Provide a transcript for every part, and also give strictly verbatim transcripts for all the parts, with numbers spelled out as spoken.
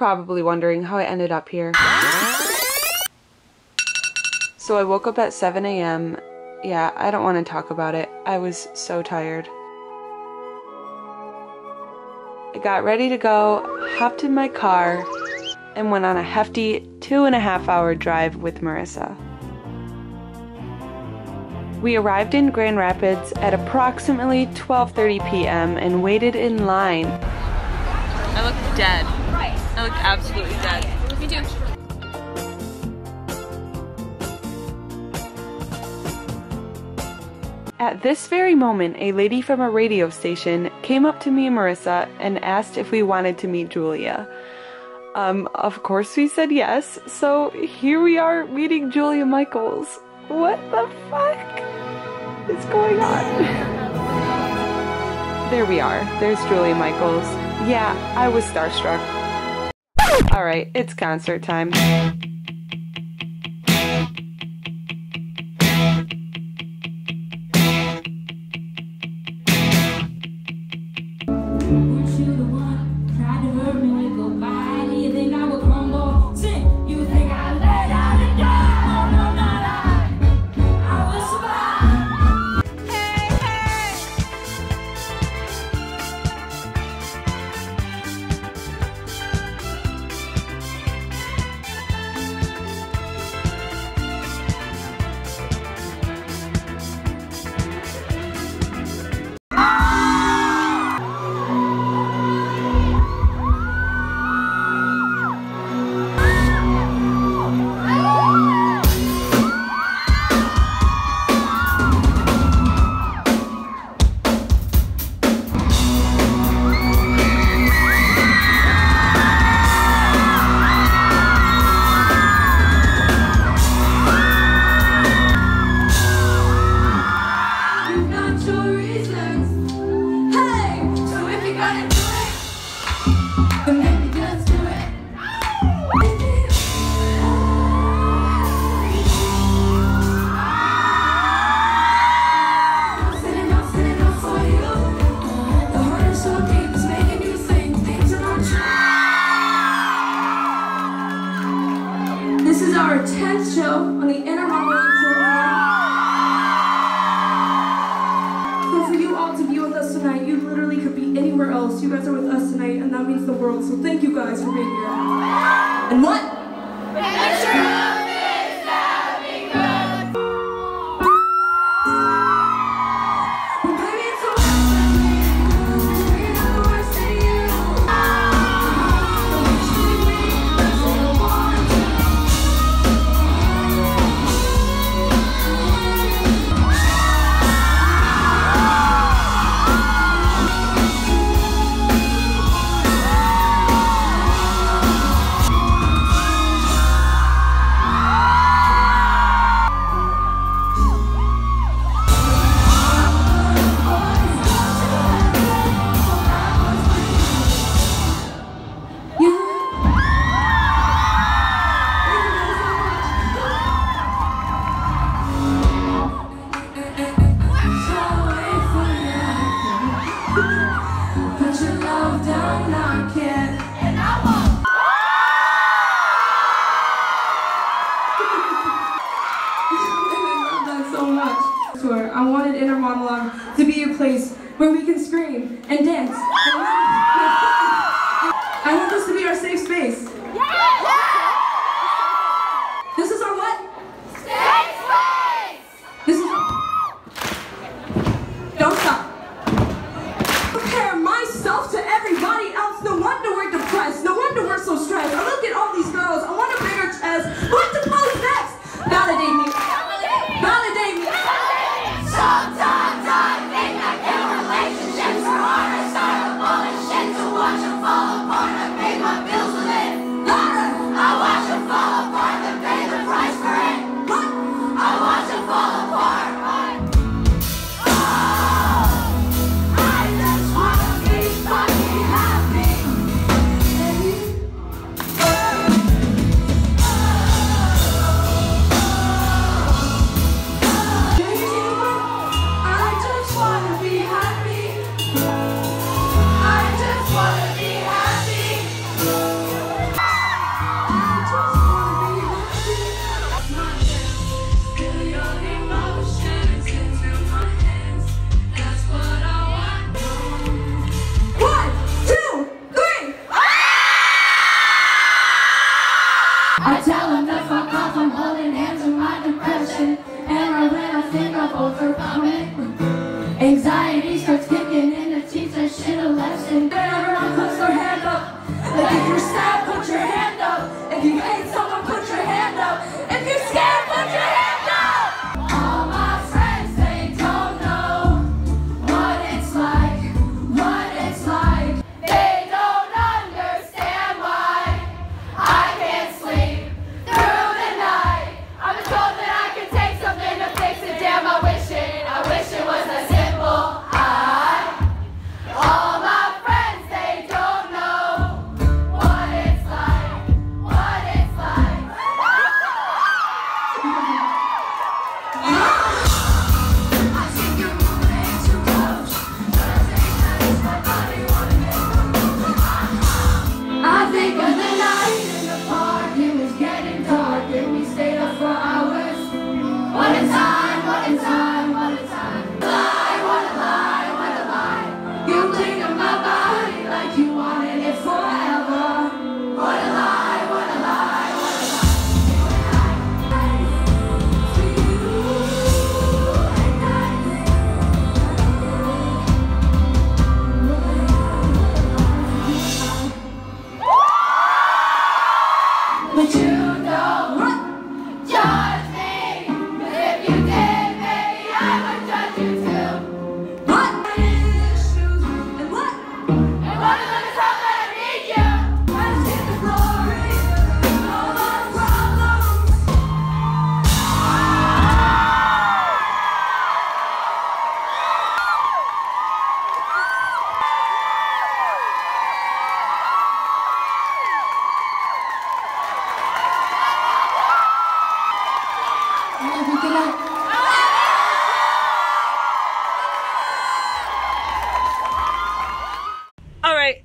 probably wondering how I ended up here. So I woke up at seven A M Yeah, I don't want to talk about it. I was so tired. I got ready to go, hopped in my car, and went on a hefty two and a half hour drive with Marissa. We arrived in Grand Rapids at approximately twelve thirty P M and waited in line. I look dead. I look absolutely dead. Me too. At this very moment, a lady from a radio station came up to me and Marissa and asked if we wanted to meet Julia. Um, of course we said yes, so here we are meeting Julia Michaels. What the fuck is going on? There we are. There's Julia Michaels. Yeah, I was starstruck. Alright, it's concert time. This is our tenth show on the Inner Monologue program. So for you all to be with us tonight, you literally could be anywhere else. You guys are with us tonight, and that means the world. So thank you guys for being here. And what? Make sure I wanted Inner Monologue to be a place where we can scream and dance. And I want this to be our safe space. This is our what? Safe space! This is our... Don't stop. Compare myself to everybody else. No wonder we're depressed. No wonder we're so stressed. I look at all these girls. I want a bigger chest. What to pose next? Validate me. Validate me. Sometimes I think that your relationships are hard. I start a bullshit to watch them fall apart. I pay my bills with it.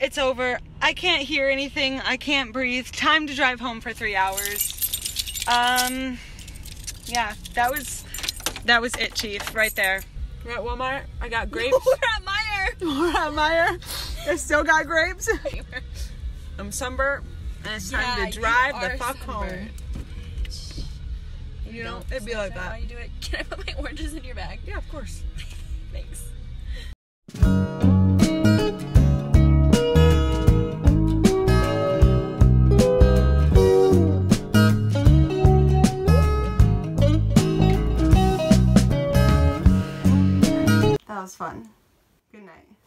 It's over. I can't hear anything. I can't breathe. Time to drive home for three hours. Um, yeah, that was, that was it, Chief, right there. We're at Walmart. I got grapes. We're at Meyer. We're at Meyer. I still got grapes. I'm sunburnt, and it's time Yeah, to drive you the are fuck sunburnt. home. You know, it'd be like How that. you do it? Can I put my oranges in your bag? Yeah, of course. Thanks. That was fun. Good night.